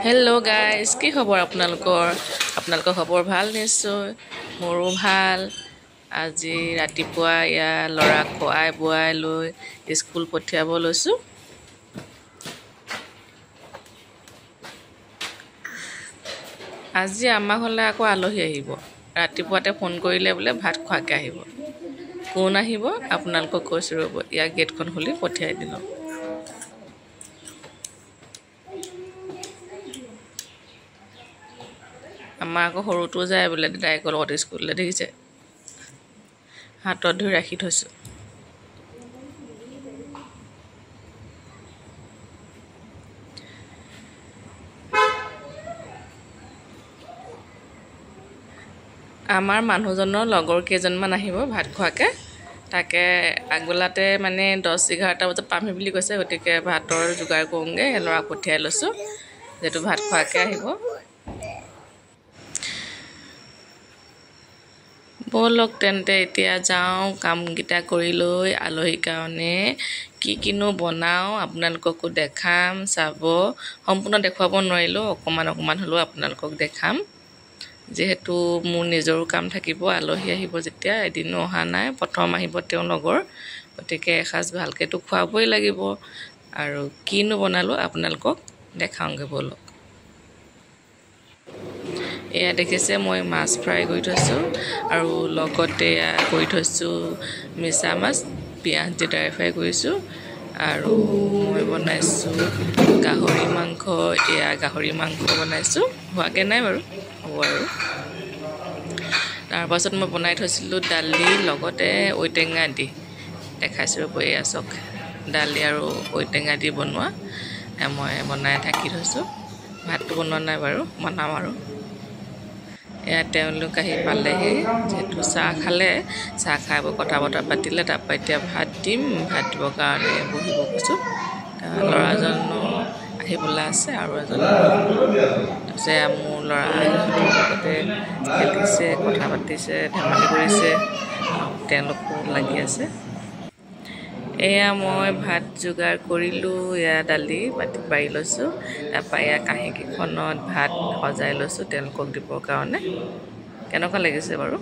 Hello' guys, কি খবৰ আপোনালোকৰ খবৰ ভাল নিশ্চয়। মোৰো ভাল। আজি ৰাতিপুৱা ল'ৰাক খোৱাই বোৱাই লৈ স্কুল পঠিয়াব লৈছোঁ। আজি আমাৰ ঘৰলৈ আকৌ আলহী আহিব। ৰাতিপুৱাতে ফোন কৰিলে বোলে ভাত খোৱাকৈ আহিব। কোন আহিব আপোনালোকক কৈছোঁ ৰ'ব, ইয়াক গেটখন খুলি পঠিয়াই দিলোঁ। আমাৰ আকৌ সৰুটোও যায় বোলে দাদায়েকৰ লগত স্কুললৈ, দেখিছে? হাতত ধৰি ৰাখি থৈছোঁ। আমাৰ মানুহজনৰ লগৰ কেইজনমান আহিব ভাত খোৱাকৈ। তাকে আগবেলাতে মানে 10-11টা বজাত পামহি বুলি কৈছে, গতিকে ভাতৰ যোগাৰ কৰোঁগৈ। ল'ৰাক পঠিয়াই লৈছোঁ, যিহেতু ভাত খোৱাকৈ আহিব। ব'লক তেন্তে এতিয়া যাওঁ, কামকেইটা কৰি লৈ আলহীৰ কাৰণে কিনো বনাওঁ আপোনালোককো দেখাম, চাব। সম্পূৰ্ণ দেখুৱাব নোৱাৰিলেও অকণমান হ'লেও আপোনালোকক দেখাম। যিহেতু মোৰ নিজৰো কাম থাকিব, আলহী আহিব যেতিয়া, এদিনো অহা নাই, প্ৰথম আহিব তেওঁ লগৰ, গতিকে এসাঁজ ভালকৈতো খুৱাবই লাগিব। আৰু কিনো বনালোঁ আপোনালোকক দেখাওঁগৈ ব'লক। এয়া দেখিছে, মই মাছ ফ্ৰাই কৰি থৈছোঁ আৰু লগতে কৰি থৈছোঁ মিছা মাছ, পিঁয়াজ দি ড্ৰাই ফ্ৰাই কৰিছোঁ। আৰু মই বনাইছোঁ গাহৰি মাংস। গাহৰি মাংস বনাইছোঁ, হোৱাকৈ নাই বাৰু, হ'ব আৰু। তাৰপাছত মই বনাই থৈছিলোঁ দালি, লগতে ঔটেঙা দি দেখাইছোঁ ৰ'ব। এয়া চাওক, দালি আৰু ঔটেঙা দি বনোৱা মই বনাই ঢাকি থৈছোঁ। ভাতটো বনোৱা নাই বাৰু, বনাম আৰু। তেওঁলোক আহি পালেহি, যিহেতু চাহ খালে, চাহ খাই কথা বতৰা পাতিলে। তাৰপৰা এতিয়া ভাত দিম, ভাত দিবৰ কাৰণে বহিব কৈছোঁ। ল'ৰাজনো আহিবলৈ আছে আৰু এজন। তাৰপিছত মোৰ ল'ৰা লগতে খেলিছে, কথা পাতিছে, ধেমালি কৰিছে, তেওঁলোকো লাগি আছে। এয়া মই ভাত যোগাৰ কৰিলোঁ, দালি মাটিত বাৰি লৈছোঁ। তাৰপৰা কাঁহীকেইখনত ভাত সজাই লৈছোঁ তেওঁলোকক দিবৰ কাৰণে। কেনেকুৱা লাগিছে বাৰু?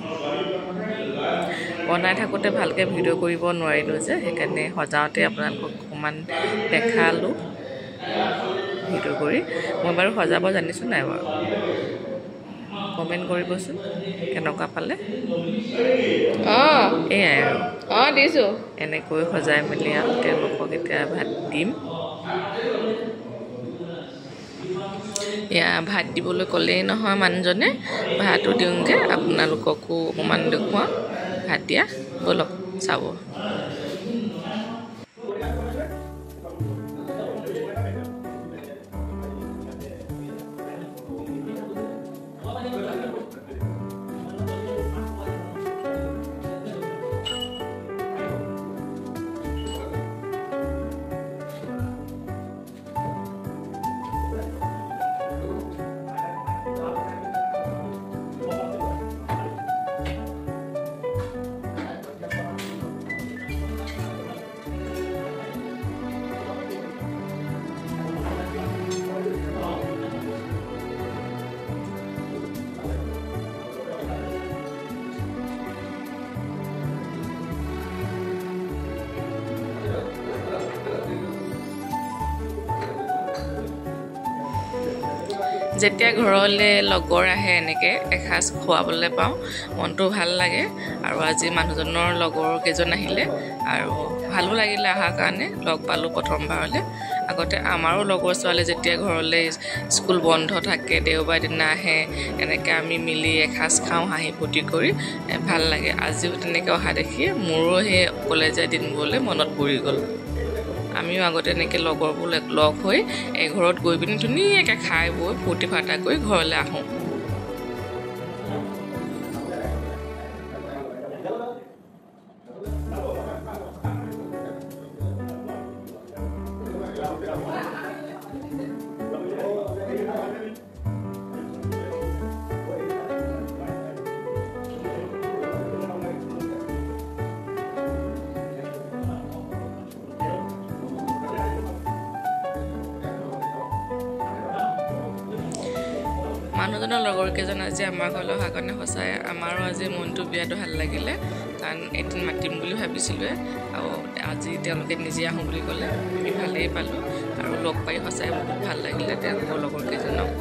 বনাই থাকোঁতে ভালকৈ ভিডিঅ' কৰিব নোৱাৰিলোঁ যে, সেইকাৰণে সজাওঁতে আপোনালোকক অকণমান দেখালোঁ ভিডিঅ' কৰি। মই বাৰু সজাব জানিছোঁ নাই বাৰু? কমেণ্ট কৰিবচোন কেনেকুৱা পালে। এয়াই আৰু দিছোঁ, এনেকৈ সজাই মেলি আৰু তেওঁলোকক এতিয়া ভাত দিম। ভাত দিবলৈ ক'লেই নহয় মানুহজনে, ভাতো দিওঁগৈ, আপোনালোককো অকণমান দেখুৱাওঁ ভাত দিয়া, ব'লক চাব। যেতিয়া ঘৰলৈ লগৰ আহে, এনেকৈ এসাঁজ খোৱাবলৈ পাওঁ, মনটো ভাল লাগে। আৰু আজি মানুহজনৰ লগৰ কেইজন আহিলে আৰু ভালো লাগিলে অহাৰ কাৰণে, লগ পালোঁ প্ৰথমবাৰলৈ। আগতে আমাৰো লগৰ ছোৱালী যেতিয়া ঘৰলৈ স্কুল বন্ধ থাকে, দেওবাৰ দিনা আহে, এনেকৈ আমি মিলি এসাঁজ খাওঁ হাঁহি ফূৰ্তি কৰি, ভাল লাগে। আজিও তেনেকৈ অহা দেখি মোৰো সেই কলেজীয়া দিনবোৰলৈ মনত পৰি গ'ল। আমিও আগতে এনেকৈ লগৰবোৰ লগ হৈ এঘৰত গৈ পিনি ধুনীয়াকৈ খাই বৈ ফূৰ্তি ফাৰ্তা কৰি ঘৰলৈ আহোঁ। মানুহজনৰ লগৰ কেইজন আজি আমাৰ ঘৰলৈ অহা কাৰণে সঁচাই আমাৰো আজি মনটো বিৰাট ভাল লাগিলে কাৰণ এদিন মাতিম বুলি ভাবিছিলোঁৱে আৰু আজি তেওঁলোকে নিজে আহোঁ বুলি ক'লে আমি ভালেই পালোঁ আৰু লগ পাই সঁচাই বহুত ভাল লাগিলে তেওঁলোকৰ লগৰ কেইজনক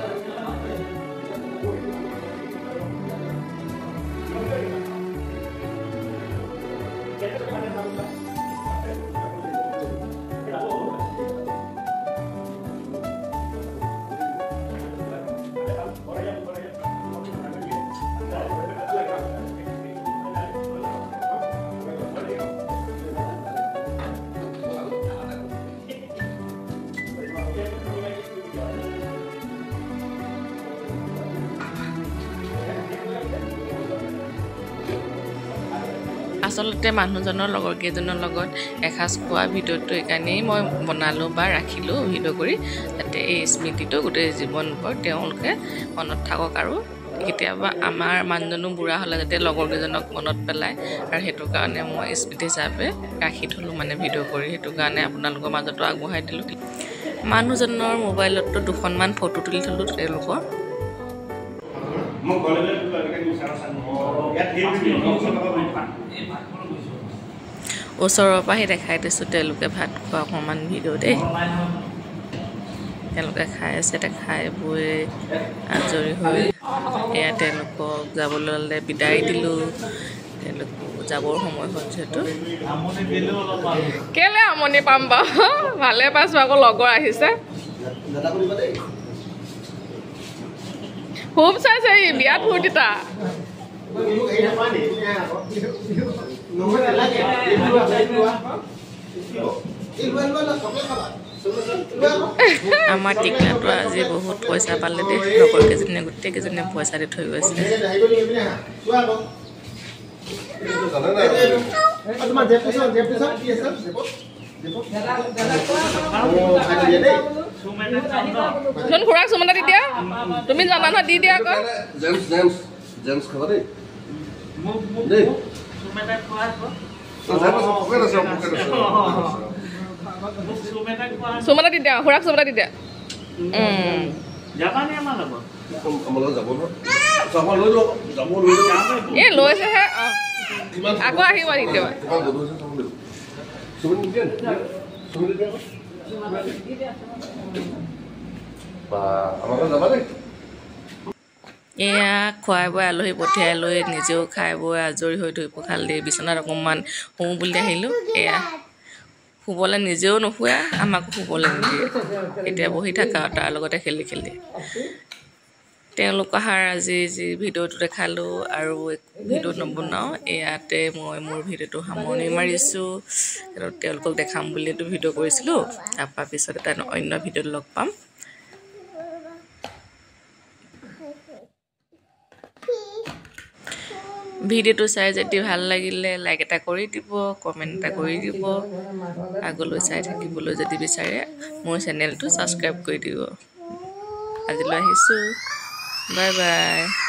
আচলতে মানুহজনৰ লগৰ কেইজনৰ লগত এসাঁজ খোৱা ভিডিঅ'টো এইকাৰণেই মই বনালোঁ বা ৰাখিলোঁ ভিডিঅ' কৰি যাতে এই স্মৃতিটো গোটেই জীৱনভৰ তেওঁলোকে মনত থাকক আৰু কেতিয়াবা আমাৰ মানুহজনো বুঢ়া হ'লে যাতে লগৰ কেইজনক মনত পেলায় আৰু সেইটো কাৰণে মই স্মৃতি হিচাপে ৰাখি থ'লোঁ মানে ভিডিঅ' কৰি সেইটো কাৰণে আপোনালোকৰ মাজতো আগবঢ়াই দিলোঁ মানুহজনৰ মোবাইলতো দুখনমান ফটো তুলি থ'লোঁ তেওঁলোকৰ ওচৰৰ পৰাহে দেখাই দিছোঁ তেওঁলোকে ভাত খোৱা অকণমান ভিডিঅ' দেই তেওঁলোকে খাই আছে খাই বৈ আজৰি হৈ এয়া তেওঁলোকক যাবলৈ হ'লে বিদায় দিলোঁ তেওঁলোক যাবৰ সময় হ'ল যিহেতু কেলৈ আমনি পাম বাৰু ভালে পাইছোঁ আকৌ লগৰ আহিছে খুব চাইছে ই বিয়াত ফূৰ্তিতা আমাৰ টিকলাটো আজি বহুত পইচা পালে দেই লগৰ কেইজনীয়ে গোটেই কেইজনীয়ে পইচা দি থৈ গৈছে খুৰাক চুমনা দি দিয়া তুমি জানা নহয় দি দিয়া আকৌ চুমনা দি দিয়া খুৰাক চুমনা দি দিয়া এই লৈছেহে আকৌ আহিব কেতিয়াবা এয়া খুৱাই বৈ আলহী পঠিয়াই লৈ নিজেও খাই বৈ আজৰি হৈ ধুই পখাল দি বিচনাত অকণমান শুওঁ বুলি আহিলোঁ এয়া শুবলৈ নিজেও নুশুৱে আমাকো শুবলৈ নিদিয়ে এতিয়া বহি থাকা তাৰ লগতে খেলি খেলি তেওঁলোক অহাৰ আজি যি ভিডিঅ'টো দেখালোঁ আৰু ভিডিঅ' নবনাওঁ ইয়াতে মই মোৰ ভিডিঅ'টো সামৰণি মাৰিছোঁ তেওঁলোকক দেখাম বুলিতো ভিডিঅ' কৰিছিলোঁ তাৰপৰা পিছত এটা অন্য ভিডিঅ'ত লগ পাম ভিডিঅ'টো চাই যদি ভাল লাগিলে লাইক এটা কৰি দিব কমেণ্ট এটা কৰি দিব আগলৈ চাই থাকিবলৈ যদি বিচাৰে মোৰ চেনেলটো ছাবস্ক্ৰাইব কৰি দিব আজিলৈ আহিছোঁ বাই বাই